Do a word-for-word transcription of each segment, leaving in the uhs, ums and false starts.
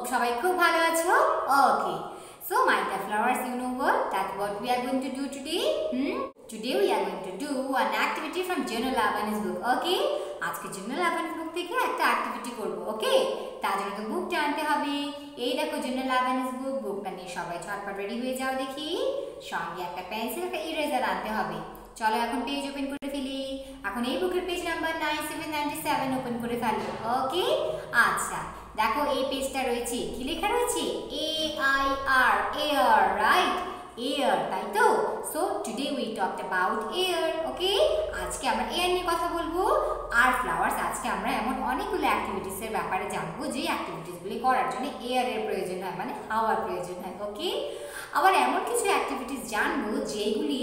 সবাই খুব ভালো আছো। Okay, so my dear flowers, you know what that what we are going to do today? Hmm? Today we are going to do an activity from Journal Labanis book. Okay, আজকে Journal Labanis book থেকে একটা activity করব। Okay, তার জন্য তো বুকটা আনতে হবে। এই দেখো Journal Labanis book, বুকটা নিয়ে সবাই ঝটপট রেডি হয়ে যাও দেখি। সঙ্গে একটা পেন্সিল একটা ইরেজার আনতে হবে। চলো এখন পেজ ওপেন করে ফেলি। এখন এই বুকের page number nine seven nine seven open করে ফেলো। ওকে, আচ্ছা দেখো এই পেজটা রয়েছে, কি লেখা রয়েছে? A I R, air, right? Air, তাই তো? So today we talked about air. Okay, আজকে আমরা এয়ার নিয়ে কথা বলবো। আর ফ্লাওয়ার্স, আজকে আমরা এমন অনেকগুলো অ্যাক্টিভিটিসের ব্যাপারে জানবো যে অ্যাক্টিভিটিসগুলি করার জন্য এয়ারের প্রয়োজন হয়, মানে হাওয়ার প্রয়োজন হয়। ওকে, আবার এমন কিছু অ্যাক্টিভিটিস জানবো যেগুলি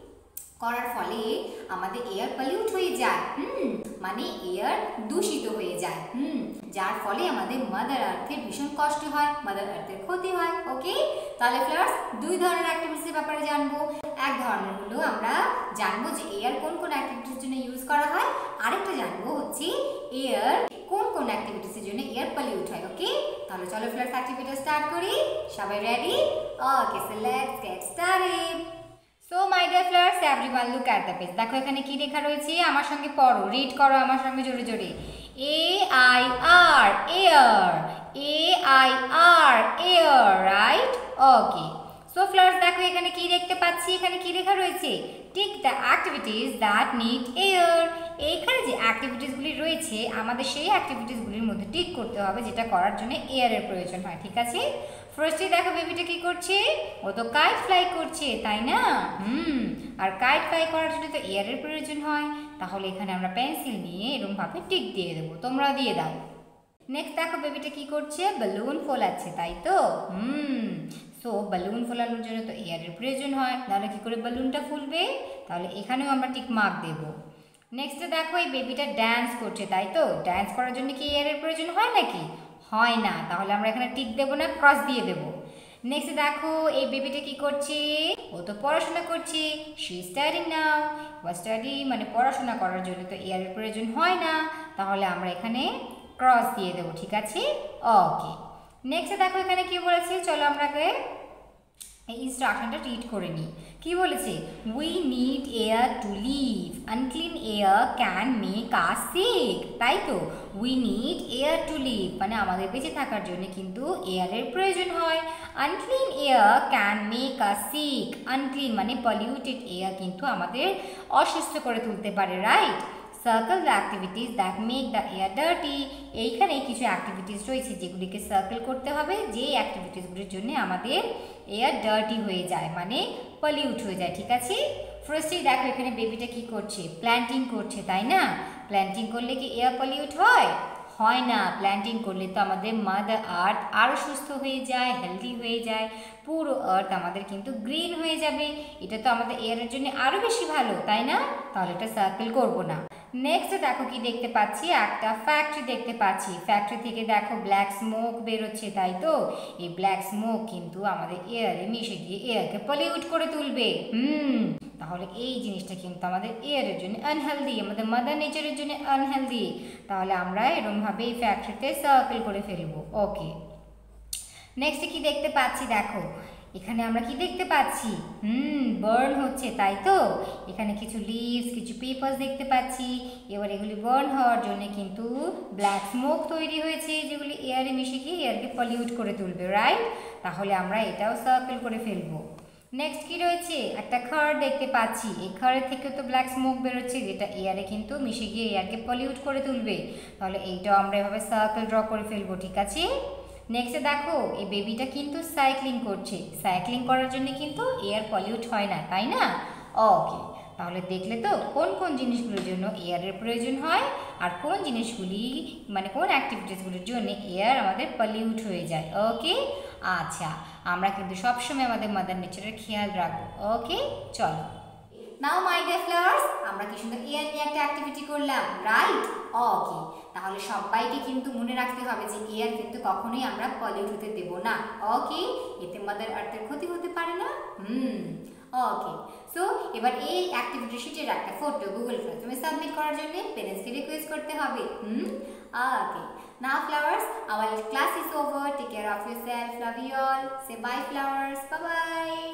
করার ফলে আমাদের এয়ার পলিউট হয়ে যায়, হুম মানে এয়ার দূষিত হয়ে যায়, হুম যার ফলে আমাদের মাদার আর্থের ভীষণ কষ্ট হয়, মাদার আর্থের ক্ষতি হয়। ওকে, তাহলে ফ্লাওয়ার্স দুই ধরনের অ্যাক্টিভিটিসের ব্যাপারে জানবো। এক ধরনের হলো আমরা জানবো যে এয়ার কোন কোন অ্যাক্টিভিটিসের জন্য ইউজ করা হয়, আরেকটা জানবো হচ্ছে এয়ার কোন কোন অ্যাক্টিভিটিসের জন্য এয়ার পলিউট হয়। ওকে, তাহলে চলো ফ্লাওয়ার্স অ্যাক্টিভিটি স্টার্ট করি। সবাই ready? Okay, so let's get started. So my dear flowers, everyone look at the page. দেখো এখানে কি লেখা রয়েছে, আমার সঙ্গে পড়ো, রিড করো আমার সঙ্গে জোরে জোরে। A I R, air. A I R, air, right? Okay, so flowers দেখো এখানে কি দেখতে পাচ্ছি, এখানে কি লেখা রয়েছে? Tick the activities that need air. এইখানে যে অ্যাক্টিভিটিসগুলি রয়েছে আমাদের সেই অ্যাক্টিভিটিসগুলির মধ্যে টিক করতে হবে যেটা করার জন্য এয়ারের প্রয়োজন হয়। ঠিক আছে, ফার্স্টে দেখো বেবিটা কি করছে, ও তো কাইট ফ্লাই করছে, তাই না? হুম আর কাইট ফ্লাই করার জন্য তো এয়ারের প্রয়োজন হয়। তাহলে এখানে আমরা পেন্সিল নিয়ে এরকম ভাবে টিক দিয়ে দেবো, তোমরা দিয়ে দাও। নেক্সট দেখো বেবিটা কি করছে, বেলুন ফোলাচ্ছে, তাই তো? হুম সো বেলুন ফোলানোর জন্য তো এয়ারের প্রয়োজন হয়, তাহলে কি করে বেলুনটা ফুলবে? তাহলে এখানেও আমরা টিক মার্ক দেব। নেক্সটে দেখো এই বেবিটা ড্যান্স করছে, তাই তো? ড্যান্স করার জন্য কি এয়ারের প্রয়োজন হয় নাকি? হয় না, তাহলে আমরা এখানে টিক দেবো না, ক্রস দিয়ে দেবো। নেক্সট দেখো এই বেবিটা কি করছে, ও তো পড়াশোনা করছে, শি স্টাডিং নাও। স্টাডি মানে পড়াশোনা করার জন্য তো এয়ারের প্রয়োজন হয় না, তাহলে আমরা এখানে ক্রস দিয়ে দেবো। ঠিক আছে, ওকে। নেক্সট দেখো এখানে কি বলেছে, চলো আমরা এই ইনস্ট্রাকশনটা রিড করে নিই। কি বলেছে? We need air to live, unclean air can make us sick, তাই তো? We need air to live মানে আমাদের বেঁচে থাকার জন্য কিন্তু এয়ারের প্রয়োজন হয়। Unclean air can make us sick, unclean মানে পলিউটেড এয়ার কিন্তু আমাদের অসুস্থ করে তুলতে পারে, right? Circle the activities that make the air dirty. এইখানে কিছু অ্যাক্টিভিটিস রয়েছে যেগুলিকে সার্কেল করতে হবে, যে অ্যাক্টিভিটিসগুলির জন্য আমাদের এয়ার ডার্টি হয়ে যায় মানে পলিউট হয়ে যায়। ঠিক আছে, ফার্স্টেই দেখো এখানে বেবিটা কি করছে, প্ল্যান্টিং করছে, তাই না? প্ল্যান্টিং করলে কি এয়ার পলিউট হয়? হয় না, প্ল্যান্টিং করলে তো আমাদের মাদার আর্থ আরও সুস্থ হয়ে যায়, হেলদি হয়ে যায়, পুরো আর্থ আমাদের কিন্তু গ্রিন হয়ে যাবে। এটা তো আমাদের এয়ারের জন্য আরও বেশি ভালো, তাই না? তাহলে এটা সার্কেল করবো না। নেক্সট দেখো কি দেখতে পাচ্ছি, একটা ফ্যাক্টরি দেখতে পাচ্ছি। ফ্যাক্টরি থেকে দেখো ব্ল্যাক স্মোক বেরোচ্ছে, তাই তো? এই ব্ল্যাক স্মোক কিন্তু আমাদের এয়ারে মিশে গিয়ে এয়ারকে পলিউট করে তুলবে। হুম তাহলে এই জিনিসটা কিন্তু আমাদের এয়ারের জন্য আনহেলদি, আমাদের মাদার নেচারের জন্য আনহেলদি। তাহলে আমরা এরকমভাবে এই ফ্যাক্টরিতে সার্কেল করে ফেলবো। ওকে, নেক্সট কি দেখতে পাচ্ছি, দেখো এখানে আমরা কি দেখতে পাচ্ছি, হুম বার্ন হচ্ছে, তাই তো? এখানে কিছু লিভস, কিছু পেপারস দেখতে পাচ্ছি। এবার এগুলি বার্ন হওয়ার জন্য কিন্তু ব্ল্যাক স্মোক তৈরি হয়েছে, যেগুলি এয়ারে মিশে গিয়ে এয়ারকে পলিউট করে তুলবে, রাইট? তাহলে আমরা এটাও সার্কেল করে ফেলবো। নেক্সট কি রয়েছে, একটা খার দেখতে পাচ্ছি। এই খারের থেকেও তো ব্ল্যাক স্মোক বেরোচ্ছে, যেটা এয়ারে কিন্তু মিশে গিয়ে এয়ারকে পলিউট করে তুলবে। তাহলে এইটাও আমরা এভাবে সার্কেল ড্র করে ফেলবো। ঠিক আছে, নেক্সটে দেখো এই বেবিটা কিন্তু সাইক্লিং করছে। সাইক্লিং করার জন্য কিন্তু এয়ার পলিউট হয় না, তাই না? ওকে, তাহলে দেখলে তো কোন কোন জিনিসগুলোর জন্য এয়ারের প্রয়োজন হয় আর কোন জিনিসগুলি মানে কোন অ্যাক্টিভিটিসগুলোর জন্য এয়ার আমাদের পলিউট হয়ে যায়। ওকে, আচ্ছা আমরা কিন্তু সবসময় আমাদের মাদার নেচারের খেয়াল রাখবো। ওকে, চলো। নাও মাই ডিয়ার ফ্লাওয়ার্স, আমরা কি সুন্দর এয়ার নিয়ে একটা অ্যাক্টিভিটি করলাম, রাইট? ওকে, তাহলে সবাইকে কিন্তু মনে রাখতে হবে যে এয়ার কিন্তু কখনোই আমরা পলিউট হতে দেব না। ওকে, এতে মাদার আর্থের ক্ষতি হতে পারে না। হুম ওকে, সো এবার এই অ্যাক্টিভিটি শিটের একটা ফটো গুগল ক্লাসরুমে সাবমিট করার জন্য প্যারেন্টসকে রিকোয়েস্ট করতে হবে। Hmm okay, now flowers Our class is over. Take care of yourself. Love you all. Say bye flowers. Bye bye.